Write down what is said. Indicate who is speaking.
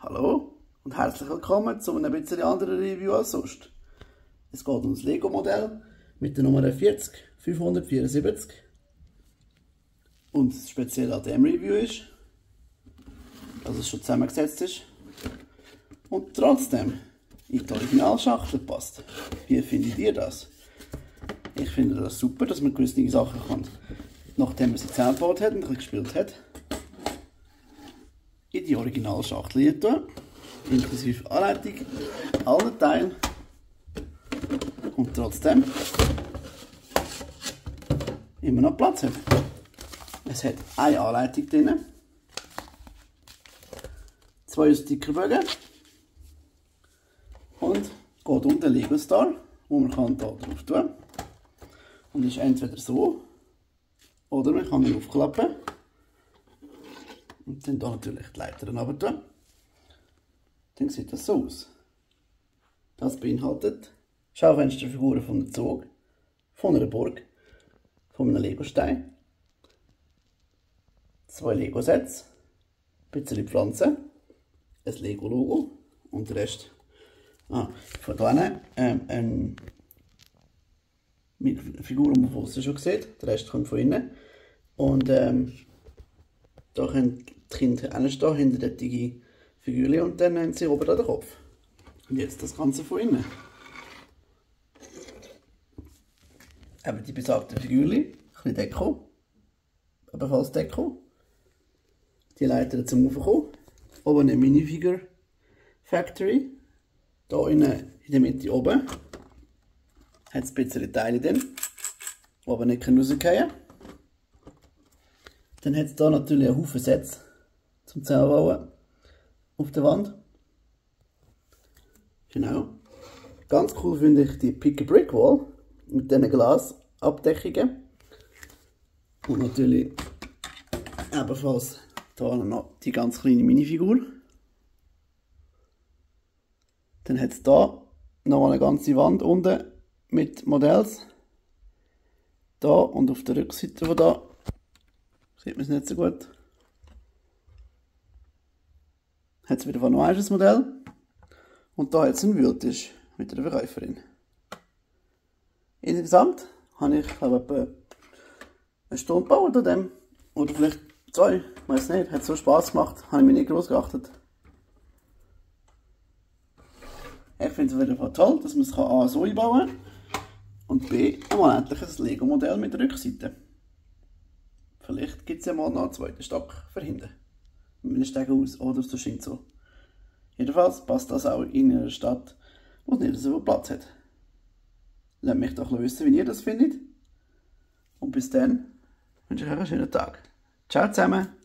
Speaker 1: Hallo und herzlich willkommen zu einem bisschen anderen Review als sonst. Es geht um das Lego-Modell mit der Nummer 40574. Und das Spezielle an diesem Review ist, dass es schon zusammengesetzt ist und trotzdem in die Originalschachtel passt. Wie findet ihr das? Ich finde das super, dass man gewisse Sachen kann, nachdem man sie zusammengebaut hat und ein bisschen gespielt hat, in die Originalschachtel tun, inklusive Anleitung, alle Teile und trotzdem immer noch Platz hat. Es hat eine Anleitung drin, 2 Stickerbögen und geht unter Lego Star, wo man kann hier drauf tun. Und ist entweder so oder man kann ihn aufklappen und dann hier natürlich die Leiter runter tun. Dann sieht das so aus. Das beinhaltet Schaufensterfiguren von einem Zug, von einer Burg, von einem Lego-Stein, 2 Lego-Sets, ein bisschen Pflanzen, ein Lego-Logo und der Rest von hier mit Figuren, die man von außen schon sieht, der Rest kommt von innen. Und da können die Kinder hinstehen, hinter der Digi Figürchen, und dann haben sie oben an den Kopf. Und jetzt das Ganze von innen. Eben die besagten Figürchen, ein bisschen Deko, ebenfalls Deko. Die Leiter zum Aufkommen. Oben eine Minifigure Factory. Hier in der Mitte oben hat es ein bisschen Teile drin, die aber nicht rausgehen können. Dann hat es hier natürlich einen Haufen Sets zum Zusammenbauen auf der Wand. Genau. Ganz cool finde ich die Pick a Brick Wall mit diesen Glasabdeckungen. Und natürlich ebenfalls hier noch die ganz kleine Minifigur. Dann hat es hier nochmal eine ganze Wand unten mit Modells. Da und auf der Rückseite von da sieht man es nicht so gut. Hat es wieder noch ein Modell. Und da hat es einen Wühltisch mit einer Verkäuferin. Insgesamt habe ich, glaube ich, etwa eine Stunde gebaut an dem. Oder vielleicht 2, ich weiß nicht. Hat so Spass gemacht, habe ich mich nicht groß geachtet. Ich finde es auf jeden Fall toll, dass man es A so einbauen kann und B mal endlich ein Lego-Modell mit Rückseite. Vielleicht gibt es ja mal noch einen zweiten Stock für hinten. Mit einem Stegenhaus oder so scheint so. Jedenfalls passt das auch in einer Stadt, wo es nicht so viel Platz hat. Lasst mich doch wissen, wie ihr das findet. Und bis dann wünsche ich euch einen schönen Tag. Ciao zusammen!